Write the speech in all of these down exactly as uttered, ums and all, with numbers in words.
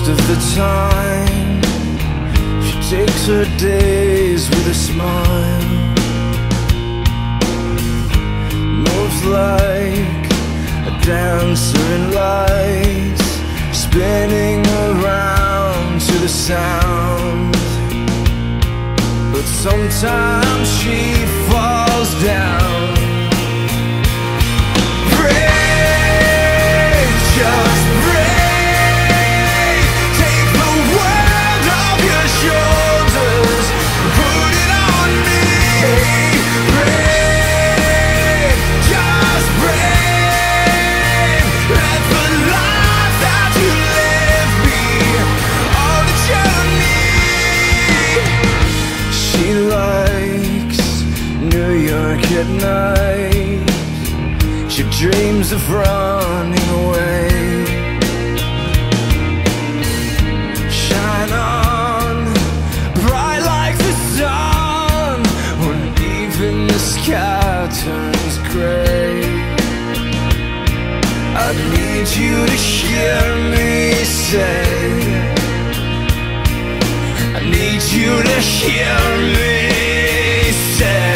of the time, she takes her days with a smile, moves like a dancer in lights, spinning around to the sound. But sometimes she falls down. Break, just break. Take the world off your shoulders, put it on me. Break, just break. Let the life that you live be all that you need. She likes New York at night. She dreams of running away. Shine on, bright like the sun, when even the sky turns gray. I need you to hear me say, I need you to hear me say,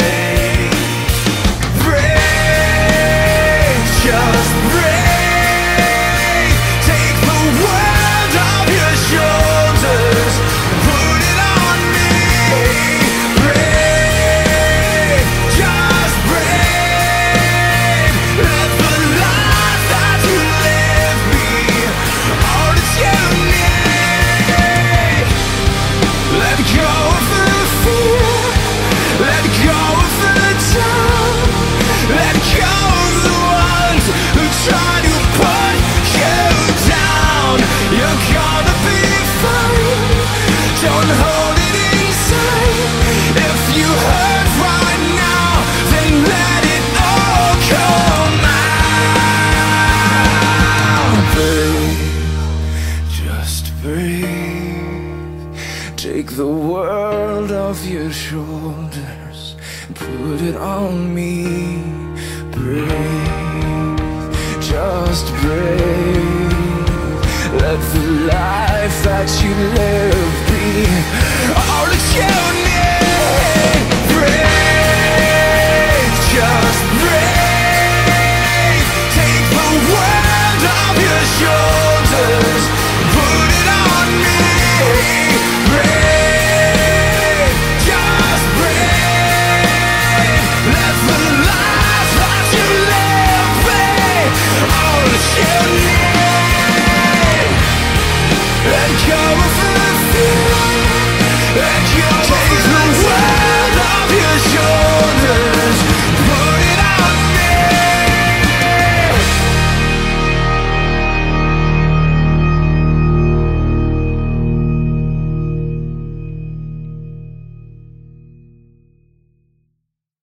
just break. Take the world off your shoulders, put it on me. Break, just break. Let the life that you live be all that you need. Let go of the fear, let go of the doubt, let go who try to put you down. You're gonna be fine, don't hold it inside. If you hurt right now, then let it all come out. Breathe, just breathe. Take the world off your shoulders, put it on me. Breathe, just breathe. Let the life that you live be all that you need. Breathe, just breathe. Take the world off your shoulders, put it on me. Breathe, just breathe. Let the life that you live be all that you need. Let go of the fear, let go of